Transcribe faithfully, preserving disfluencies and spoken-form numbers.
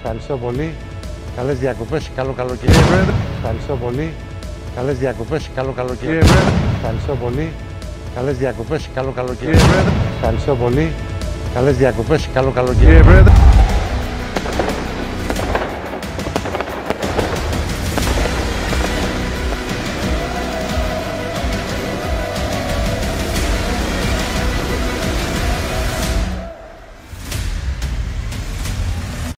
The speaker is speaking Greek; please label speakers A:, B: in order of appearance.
A: Ευχαριστώ πολύ. Καλές διακοπές, καλό καλοκαίρι. Ευχαριστώ πολύ. Καλές διακοπές, καλό καλοκαίρι. Ευχαριστώ πολύ. Καλές διακοπές, καλό καλοκαίρι. Ευχαριστώ πολύ. Καλές διακοπές, καλό καλοκαίρι.